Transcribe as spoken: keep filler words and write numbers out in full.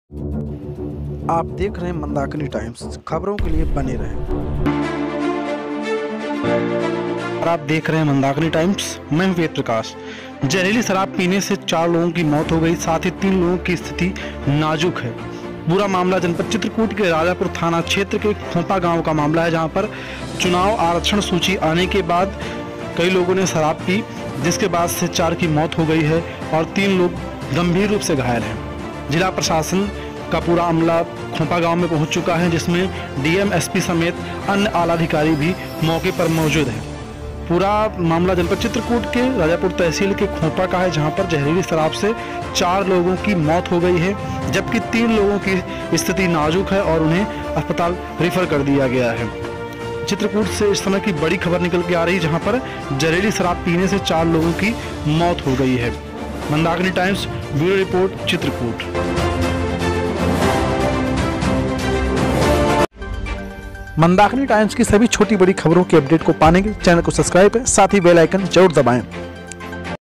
आप देख रहे हैं मंदाकिनी टाइम्स, खबरों के लिए बने रहें। और आप देख रहे हैं मंदाकिनी टाइम्स, मैं हूं वेद प्रकाश। जहरीली शराब पीने से चार लोगों की मौत हो गई, साथ ही तीन लोगों की स्थिति नाजुक है। पूरा मामला जनपद चित्रकूट के राजापुर थाना क्षेत्र के खोपा गांव का मामला है, जहां पर चुनाव आरक्षण सूची आने के बाद कई लोगों ने शराब पी, जिसके बाद से चार की मौत हो गई है और तीन लोग गंभीर रूप से घायल हैं। जिला प्रशासन का पूरा अमला खोपा गांव में पहुंच चुका है, जिसमें डीएम, एसपी समेत अन्य आला अधिकारी भी मौके पर मौजूद हैं। पूरा मामला जनपद चित्रकूट के राजापुर तहसील के खोपा का है, जहां पर जहरीली शराब से चार लोगों की मौत हो गई है, जबकि तीन लोगों की स्थिति नाजुक है और उन्हें अस्पताल रेफर कर दिया गया है। चित्रकूट से इस समय की बड़ी खबर निकल के आ रही है, जहां पर जहरीली शराब पीने से चार लोगों की मौत हो गई है। Mandakini Times bureau report, Chitrakoot. Mandakini Times की सभी छोटी बड़ी खबरों की अपडेट को पाने के लिए चैनल को सब्सक्राइब करें, साथ ही बेल आइकन जरूर दबाएं।